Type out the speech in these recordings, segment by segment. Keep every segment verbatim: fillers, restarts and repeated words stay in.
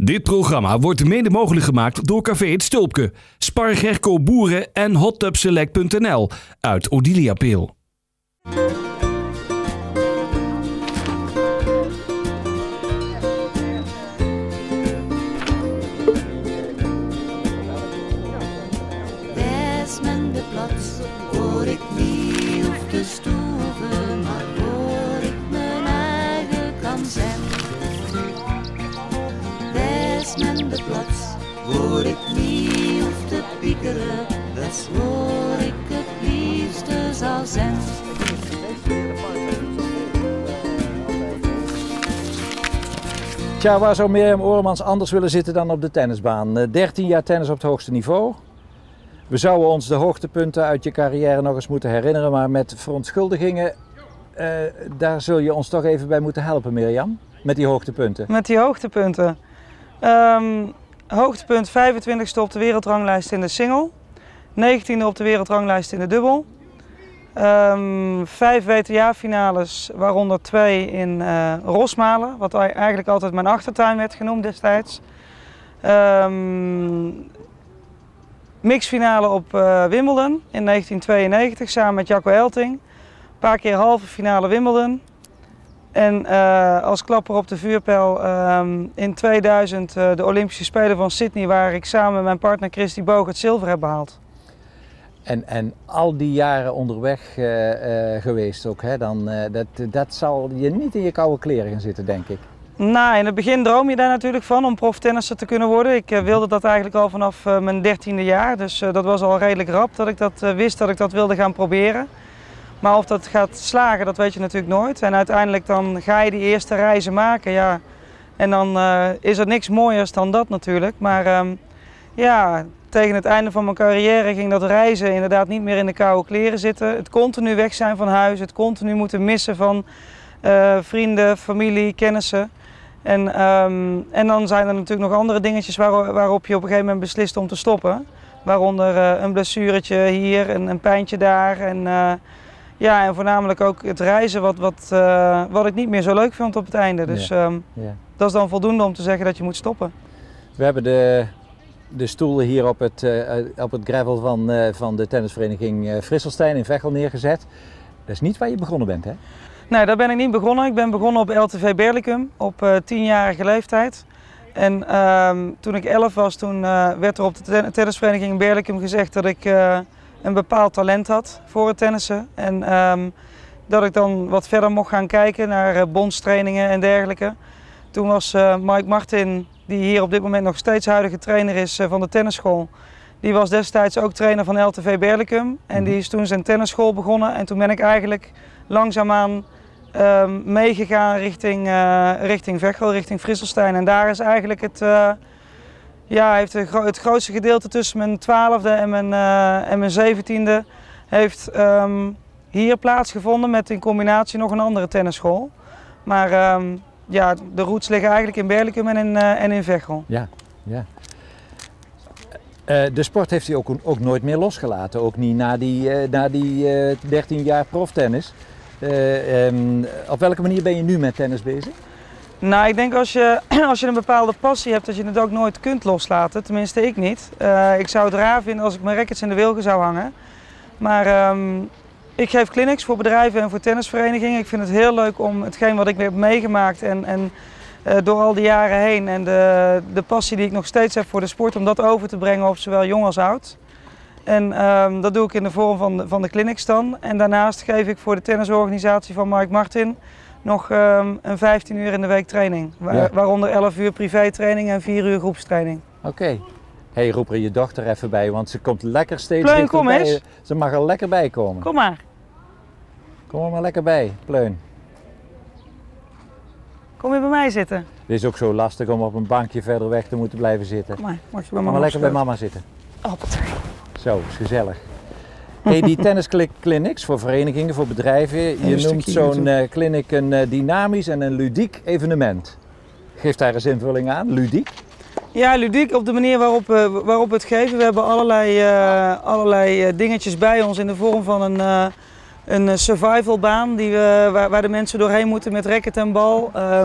Dit programma wordt mede mogelijk gemaakt door Café Het Stulpke, Spar Gerco Boeren en hottubselect punt n l uit Odiliapeel. Desmond de Plots, hoor ik niet hoef te stoeven, maar hoor ik mijn eigen kan zijn. Desmond de Plots, hoor ik niet hoef te piekeren, dus hoor ik het liefste zal zijn. Tja, waar zou Mirjam Oorlemans anders willen zitten dan op de tennisbaan? dertien jaar tennis op het hoogste niveau. We zouden ons de hoogtepunten uit je carrière nog eens moeten herinneren, maar met verontschuldigingen, uh, daar zul je ons toch even bij moeten helpen, Mirjam, met die hoogtepunten. Met die hoogtepunten. Um, hoogtepunt vijfentwintigste op de wereldranglijst in de single, negentiende op de wereldranglijst in de dubbel. Um, vijf W T A-finales, waaronder twee in uh, Rosmalen, wat eigenlijk altijd mijn achtertuin werd genoemd destijds. Um, Mixfinale op uh, Wimbledon in negentien tweeënnegentig samen met Jacco Elting. Een paar keer halve finale Wimbledon. En uh, als klapper op de vuurpijl um, in tweeduizend uh, de Olympische Spelen van Sydney, waar ik samen met mijn partner Christy Boog het zilver heb behaald. En, en al die jaren onderweg uh, uh, geweest ook, hè? Dan, uh, dat, dat zal je niet in je koude kleren gaan zitten, denk ik. Nou, in het begin droom je daar natuurlijk van om proftennisser te kunnen worden. Ik uh, wilde dat eigenlijk al vanaf uh, mijn dertiende jaar, dus uh, dat was al redelijk rap dat ik dat uh, wist dat ik dat wilde gaan proberen. Maar of dat gaat slagen, dat weet je natuurlijk nooit. En uiteindelijk dan ga je die eerste reizen maken, ja. En dan uh, is er niks mooiers dan dat natuurlijk. Maar um, ja, tegen het einde van mijn carrière ging dat reizen inderdaad niet meer in de koude kleren zitten. Het continu weg zijn van huis, het continu moeten missen van uh, vrienden, familie, kennissen. En, um, en dan zijn er natuurlijk nog andere dingetjes waar, waarop je op een gegeven moment beslist om te stoppen. Waaronder uh, een blessuretje hier, een, een pijntje daar. En, uh, ja, en voornamelijk ook het reizen wat, wat, uh, wat ik niet meer zo leuk vond op het einde. Dus ja. Um, Ja. dat is dan voldoende om te zeggen dat je moet stoppen. We hebben de, de stoelen hier op het, uh, op het gravel van, uh, van de tennisvereniging uh, Frisselstein in Veghel neergezet. Dat is niet waar je begonnen bent, hè? Nee, daar ben ik niet begonnen. Ik ben begonnen op L T V Berlicum op uh, tienjarige leeftijd. En uh, toen ik elf was, toen uh, werd er op de ten tennisvereniging Berlicum gezegd dat ik uh, een bepaald talent had voor het tennissen. En um, dat ik dan wat verder mocht gaan kijken naar uh, bondstrainingen en dergelijke. Toen was uh, Mike Martin, die hier op dit moment nog steeds huidige trainer is uh, van de tennisschool. Die was destijds ook trainer van L T V Berlicum. En die is toen zijn tennisschool begonnen. En toen ben ik eigenlijk langzaamaan uh, meegegaan richting, uh, richting Veghel, richting Frisselstein. En daar is eigenlijk het, uh, ja, heeft het grootste gedeelte tussen mijn twaalfde en mijn, uh, en mijn zeventiende heeft um, hier plaatsgevonden met in combinatie nog een andere tennisschool. Maar um, ja, de roots liggen eigenlijk in Berlicum en in, uh, en in Veghel. Ja, ja. Uh, de sport heeft hij ook, ook nooit meer losgelaten, ook niet na die, uh, na die uh, dertien jaar proftennis. Uh, um, op welke manier ben je nu met tennis bezig? Nou, ik denk als je, als je een bepaalde passie hebt, dat je het ook nooit kunt loslaten. Tenminste, ik niet. Uh, ik zou het raar vinden als ik mijn rackets in de wilgen zou hangen. Maar um, ik geef clinics voor bedrijven en voor tennisverenigingen. Ik vind het heel leuk om hetgeen wat ik weer heb meegemaakt en, en uh, door al die jaren heen en de, de passie die ik nog steeds heb voor de sport, om dat over te brengen op zowel jong als oud. En um, dat doe ik in de vorm van de, van de clinics dan. En daarnaast geef ik voor de tennisorganisatie van Mike Martin nog um, een vijftien uur in de week training. Waar, ja. Waaronder elf uur privétraining en vier uur groepstraining. Oké. Okay. Hey, roep er je dochter even bij, want ze komt lekker steeds Pleun, dichterbij. kom eens. Ze mag er lekker bij komen. Kom maar. Kom er maar lekker bij, Pleun. Kom je bij mij zitten? Het is ook zo lastig om op een bankje verder weg te moeten blijven zitten. Kom maar, mag je bij Kom mama maar lekker opschuiven. bij mama zitten. Hoppatee. Zo, is gezellig. Hey, die tennisclinics voor verenigingen, voor bedrijven, je noemt zo'n uh, clinic een uh, dynamisch en een ludiek evenement. Geef daar eens invulling aan, ludiek. Ja, ludiek op de manier waarop, uh, waarop we het geven. We hebben allerlei, uh, allerlei uh, dingetjes bij ons in de vorm van een, uh, een survivalbaan die we, waar, waar de mensen doorheen moeten met racket en bal. Um,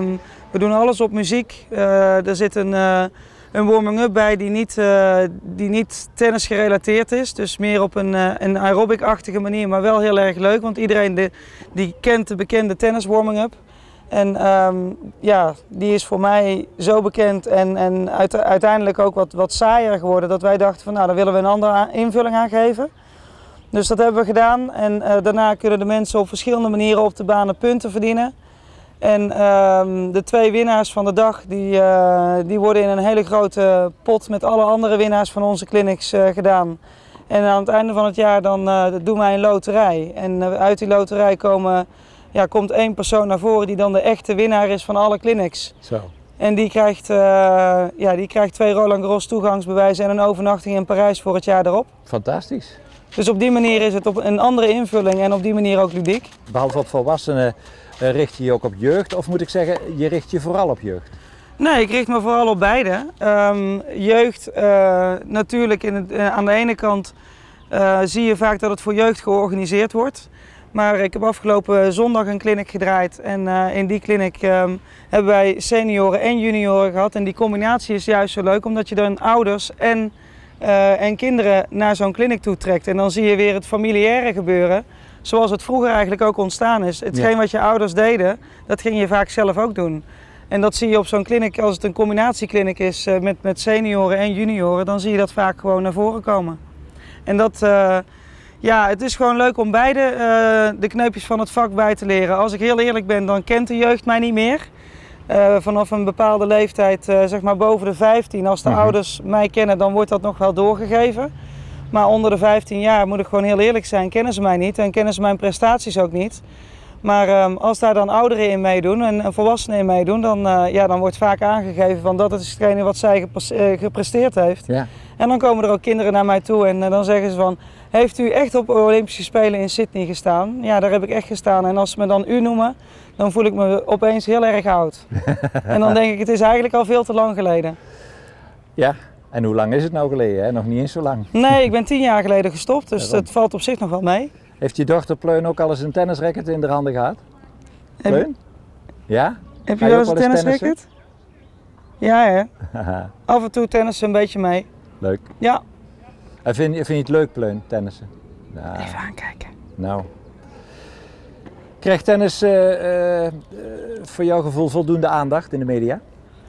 We doen alles op muziek. Uh, er zit een, uh, een warming-up bij die niet, uh, die niet tennis gerelateerd is. Dus meer op een, uh, een aerobic-achtige manier, maar wel heel erg leuk. Want iedereen de, die kent de bekende tennis warming-up. En um, ja, die is voor mij zo bekend en, en uit, uiteindelijk ook wat, wat saaier geworden. Dat wij dachten van nou, daar willen we een andere invulling aan geven. Dus dat hebben we gedaan. En uh, daarna kunnen de mensen op verschillende manieren op de banen punten verdienen. En uh, de twee winnaars van de dag die, uh, die worden in een hele grote pot met alle andere winnaars van onze clinics uh, gedaan. En aan het einde van het jaar dan uh, doen wij een loterij. En uh, uit die loterij komen, ja, komt één persoon naar voren die dan de echte winnaar is van alle clinics. Zo. En die krijgt, uh, ja, die krijgt twee Roland Garros toegangsbewijzen en een overnachting in Parijs voor het jaar erop. Fantastisch. Dus op die manier is het op een andere invulling en op die manier ook ludiek. Behalve op volwassenen uh, richt je je ook op jeugd, of moet ik zeggen, je richt je vooral op jeugd? Nee, ik richt me vooral op beide. Um, jeugd, uh, natuurlijk in het, uh, aan de ene kant uh, zie je vaak dat het voor jeugd georganiseerd wordt. Maar ik heb afgelopen zondag een clinic gedraaid en uh, in die clinic um, hebben wij senioren en junioren gehad. En die combinatie is juist zo leuk omdat je dan ouders en, uh, en kinderen naar zo'n clinic toe trekt. En dan zie je weer het familiaire gebeuren zoals het vroeger eigenlijk ook ontstaan is. Hetgeen ja. wat je ouders deden, dat ging je vaak zelf ook doen. En dat zie je op zo'n clinic, als het een combinatieclinic is uh, met, met senioren en junioren, dan zie je dat vaak gewoon naar voren komen. En dat... Uh, Ja, het is gewoon leuk om beide uh, de kneepjes van het vak bij te leren. Als ik heel eerlijk ben, dan kent de jeugd mij niet meer. Uh, vanaf een bepaalde leeftijd, uh, zeg maar boven de vijftien, als de uh-huh. ouders mij kennen, dan wordt dat nog wel doorgegeven. Maar onder de vijftien jaar, moet ik gewoon heel eerlijk zijn, kennen ze mij niet en kennen ze mijn prestaties ook niet. Maar um, als daar dan ouderen in meedoen en, en volwassenen in meedoen, dan, uh, ja, dan wordt vaak aangegeven van dat het is hetgene wat zij gepres uh, gepresteerd heeft. Ja. En dan komen er ook kinderen naar mij toe en uh, dan zeggen ze van, heeft u echt op Olympische Spelen in Sydney gestaan? Ja, daar heb ik echt gestaan. En als ze me dan u noemen, dan voel ik me opeens heel erg oud. En dan denk ik, het is eigenlijk al veel te lang geleden. Ja, en hoe lang is het nou geleden? Hè? Nog niet eens zo lang. Nee, ik ben tien jaar geleden gestopt, dus het valt op zich nog wel mee. Heeft je dochter Pleun ook al eens een tennisracket in de handen gehad? Pleun? Ja? Heb je wel eens een tennisracket? Ja, hè? Af en toe tennissen een beetje mee. Leuk. Ja. En vind, vind je het leuk, Pleun, tennissen? Nou, even aankijken. Nou. Krijgt tennis uh, uh, voor jouw gevoel voldoende aandacht in de media?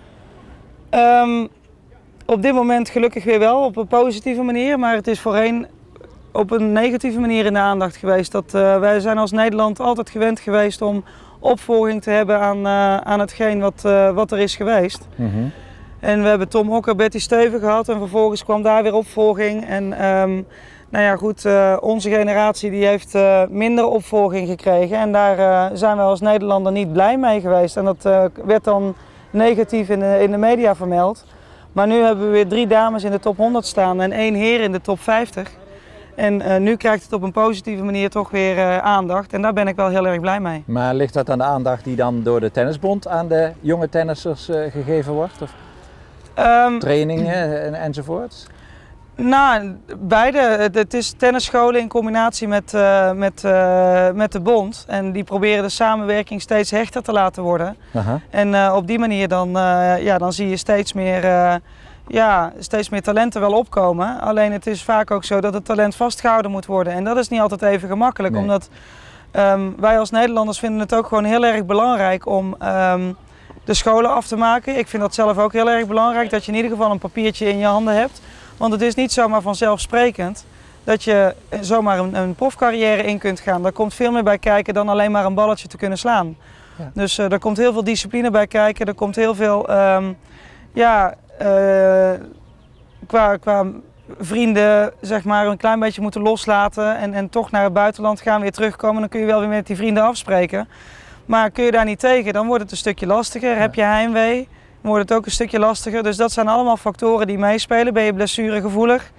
Um, op dit moment gelukkig weer wel, op een positieve manier. Maar het is voorheen op een negatieve manier in de aandacht geweest. Dat, uh, wij zijn als Nederland altijd gewend geweest om opvolging te hebben aan, uh, aan hetgeen wat, uh, wat er is geweest. Mm-hmm. En we hebben Tom Hocker, Betty Steuven gehad en vervolgens kwam daar weer opvolging. En um, nou ja, goed, uh, onze generatie die heeft uh, minder opvolging gekregen. En daar uh, zijn we als Nederlander niet blij mee geweest. En dat uh, werd dan negatief in de, in de media vermeld. Maar nu hebben we weer drie dames in de top honderd staan en één heer in de top vijftig. En uh, nu krijgt het op een positieve manier toch weer uh, aandacht. En daar ben ik wel heel erg blij mee. Maar ligt dat aan de aandacht die dan door de Tennisbond aan de jonge tennissers uh, gegeven wordt? Of um, trainingen en, enzovoort? Nou, beide. Het, het is tennisscholen in combinatie met, uh, met, uh, met de bond. En die proberen de samenwerking steeds hechter te laten worden. Aha. En uh, op die manier dan, uh, ja, dan zie je steeds meer... Uh, Ja, steeds meer talenten wel opkomen. Alleen het is vaak ook zo dat het talent vastgehouden moet worden. En dat is niet altijd even gemakkelijk. Nee. Omdat um, wij als Nederlanders vinden het ook gewoon heel erg belangrijk om um, de scholen af te maken. Ik vind dat zelf ook heel erg belangrijk. Dat je in ieder geval een papiertje in je handen hebt. Want het is niet zomaar vanzelfsprekend dat je zomaar een, een profcarrière in kunt gaan. Daar komt veel meer bij kijken dan alleen maar een balletje te kunnen slaan. Ja. Dus uh, er komt heel veel discipline bij kijken. Er komt heel veel... Um, ja, Uh, qua, qua vrienden zeg maar een klein beetje moeten loslaten en, en toch naar het buitenland gaan, weer terugkomen. Dan kun je wel weer met die vrienden afspreken. Maar kun je daar niet tegen, dan wordt het een stukje lastiger. Ja. Heb je heimwee, dan wordt het ook een stukje lastiger. Dus dat zijn allemaal factoren die meespelen. Ben je blessuregevoelig?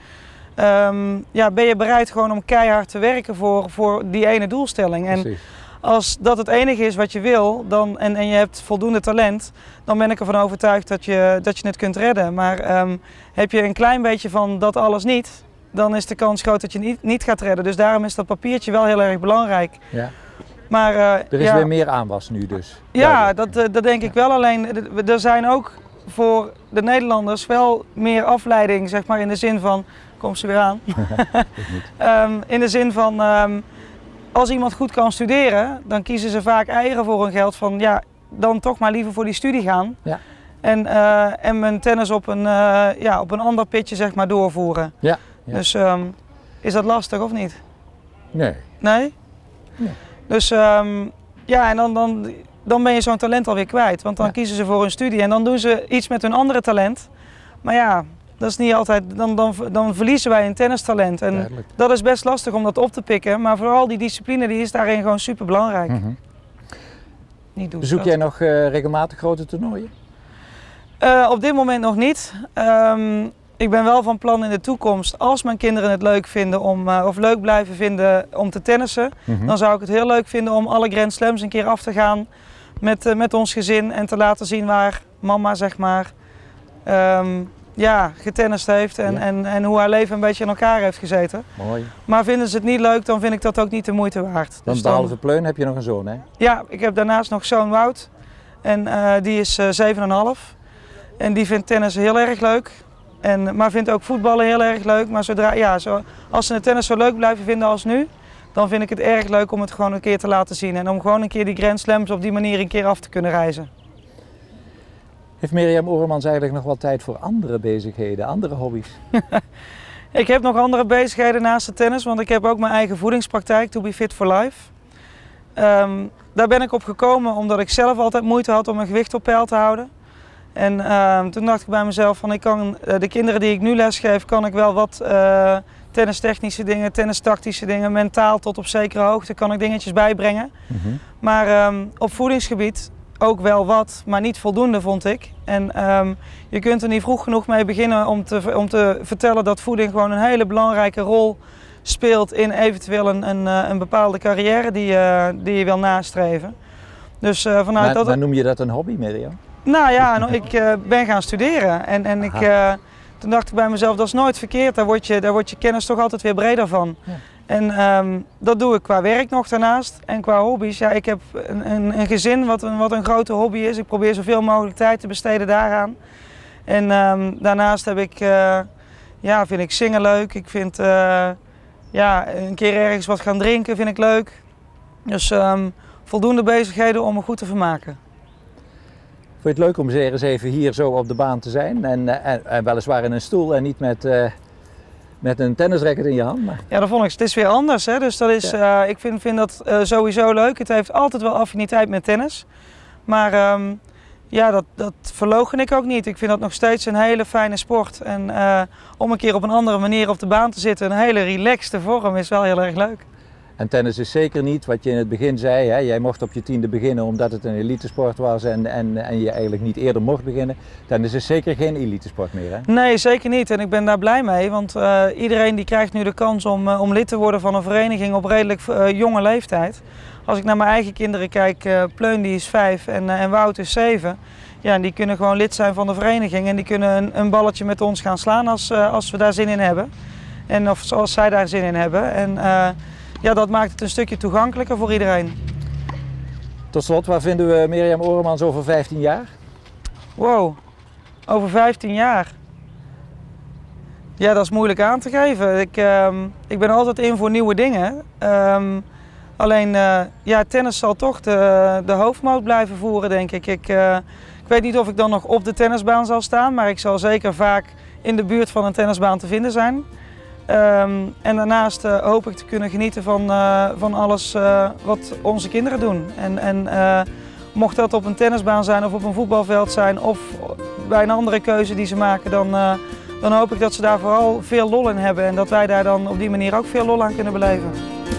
Um, ja, ben je bereid gewoon om keihard te werken voor, voor die ene doelstelling? En als dat het enige is wat je wil dan, en, en je hebt voldoende talent, dan ben ik ervan overtuigd dat je, dat je het kunt redden. Maar um, heb je een klein beetje van dat alles niet, dan is de kans groot dat je het niet, niet gaat redden. Dus daarom is dat papiertje wel heel erg belangrijk. Ja. Maar, uh, er is ja, weer meer aanwas nu dus. Ja, dat, uh, dat denk ik wel. Alleen er zijn ook voor de Nederlanders wel meer afleiding, zeg maar in de zin van, kom ze weer aan. um, in de zin van, um, als iemand goed kan studeren, dan kiezen ze vaak eieren voor hun geld van, ja, dan toch maar liever voor die studie gaan. Ja. En, uh, en mijn tennis op een, uh, ja, op een ander pitje zeg maar doorvoeren. Ja, ja. Dus um, is dat lastig of niet? Nee. Nee? Nee. Dus um, ja, en dan, dan, dan ben je zo'n talent alweer kwijt. Want dan ja. kiezen ze voor hun studie en dan doen ze iets met hun andere talent. Maar ja, dat is niet altijd, dan, dan, dan verliezen wij een tennistalent. En Duidelijk. Dat is best lastig om dat op te pikken. Maar vooral die discipline die is daarin gewoon super belangrijk. Mm-hmm. Niet doen, Bezoek jij nog uh, regelmatig grote toernooien? Uh, op dit moment nog niet. Um, ik ben wel van plan in de toekomst, als mijn kinderen het leuk vinden om, uh, of leuk blijven vinden om te tennissen, mm-hmm. dan zou ik het heel leuk vinden om alle Grand Slams een keer af te gaan met, uh, met ons gezin en te laten zien waar mama zeg maar um, ja, getennist heeft en, ja. en, en hoe haar leven een beetje in elkaar heeft gezeten. Mooi. Maar vinden ze het niet leuk, dan vind ik dat ook niet de moeite waard. Dan dus behalve Pleun heb je nog een zoon, hè? Ja, ik heb daarnaast nog zoon Wout en uh, die is zeven en een half. En die vindt tennis heel erg leuk, en, maar vindt ook voetballen heel erg leuk. Maar zodra, ja, zo, als ze het tennis zo leuk blijven vinden als nu, dan vind ik het erg leuk om het gewoon een keer te laten zien. En om gewoon een keer die Grand Slams op die manier een keer af te kunnen reizen. Heeft Mirjam Oerlemans eigenlijk nog wel tijd voor andere bezigheden, andere hobby's? Ik heb nog andere bezigheden naast de tennis, want ik heb ook mijn eigen voedingspraktijk, To Be Fit for Life. Um, daar ben ik op gekomen omdat ik zelf altijd moeite had om mijn gewicht op peil te houden. En uh, toen dacht ik bij mezelf van ik kan uh, de kinderen die ik nu lesgeef, kan ik wel wat uh, tennistechnische dingen, tennistactische dingen, mentaal tot op zekere hoogte kan ik dingetjes bijbrengen. Mm-hmm. Maar um, op voedingsgebied ook wel wat, maar niet voldoende vond ik. En um, je kunt er niet vroeg genoeg mee beginnen om te, om te vertellen dat voeding gewoon een hele belangrijke rol speelt in eventueel een, een, een bepaalde carrière die, uh, die je wil nastreven. Dus, uh, vanuit maar, dat maar noem je dat een hobby, Mirjam? Nou ja, ik uh, ben gaan studeren en, en ik, uh, toen dacht ik bij mezelf, dat is nooit verkeerd, daar wordt je, daar wordt je kennis toch altijd weer breder van. Ja. En um, dat doe ik qua werk nog daarnaast en qua hobby's. Ja, ik heb een, een, een gezin wat een, wat een grote hobby is, ik probeer zoveel mogelijk tijd te besteden daaraan. En um, daarnaast heb ik, uh, ja, vind ik zingen leuk, ik vind uh, ja, een keer ergens wat gaan drinken vind ik leuk. Dus um, voldoende bezigheden om me goed te vermaken. Vond je het leuk om eens even hier zo op de baan te zijn en, en, en weliswaar in een stoel en niet met, uh, met een tennisracket in je hand? Maar... Ja, dat vond ik. Het is weer anders, hè? Dus dat is, ja. uh, ik vind, vind dat uh, sowieso leuk. Het heeft altijd wel affiniteit met tennis. Maar um, ja, dat, dat verloochen ik ook niet. Ik vind dat nog steeds een hele fijne sport. En uh, om een keer op een andere manier op de baan te zitten, een hele relaxte vorm, is wel heel erg leuk. En tennis is zeker niet wat je in het begin zei, hè? Jij mocht op je tiende beginnen omdat het een elitesport was en, en, en je eigenlijk niet eerder mocht beginnen. Tennis is zeker geen elitesport meer, hè? Nee, zeker niet en ik ben daar blij mee, want uh, iedereen die krijgt nu de kans om, uh, om lid te worden van een vereniging op redelijk uh, jonge leeftijd. Als ik naar mijn eigen kinderen kijk, uh, Pleun die is vijf en, uh, en Wout is zeven. Ja, en die kunnen gewoon lid zijn van de vereniging en die kunnen een, een balletje met ons gaan slaan als, uh, als we daar zin in hebben. En of zoals zij daar zin in hebben. En, uh, Ja, dat maakt het een stukje toegankelijker voor iedereen. Tot slot, waar vinden we Mirjam Oerlemans over vijftien jaar? Wow, over vijftien jaar? Ja, dat is moeilijk aan te geven. Ik, uh, ik ben altijd in voor nieuwe dingen. Um, alleen, uh, ja, tennis zal toch de, de hoofdmoot blijven voeren, denk ik. Ik, uh, ik weet niet of ik dan nog op de tennisbaan zal staan, maar ik zal zeker vaak in de buurt van een tennisbaan te vinden zijn. Um, en daarnaast uh, hoop ik te kunnen genieten van, uh, van alles uh, wat onze kinderen doen. En, en uh, mocht dat op een tennisbaan zijn of op een voetbalveld zijn of bij een andere keuze die ze maken, dan, uh, dan hoop ik dat ze daar vooral veel lol in hebben en dat wij daar dan op die manier ook veel lol aan kunnen beleven.